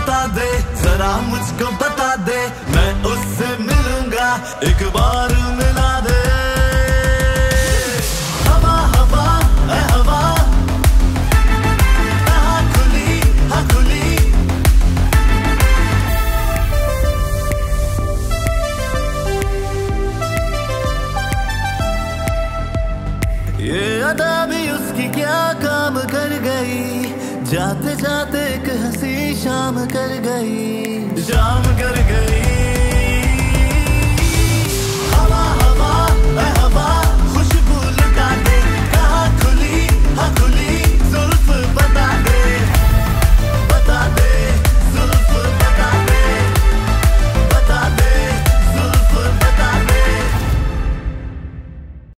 बता दे, जरा मुझको बता दे, मैं उससे मिलूंगा, एक बार मिला दे। हवा हवा ऐ हवा, हाँ खुली हाँ खुली, ये अदा भी उसकी क्या काम कर गई, जाते जाते एक हंसी शाम कर गई, शाम कर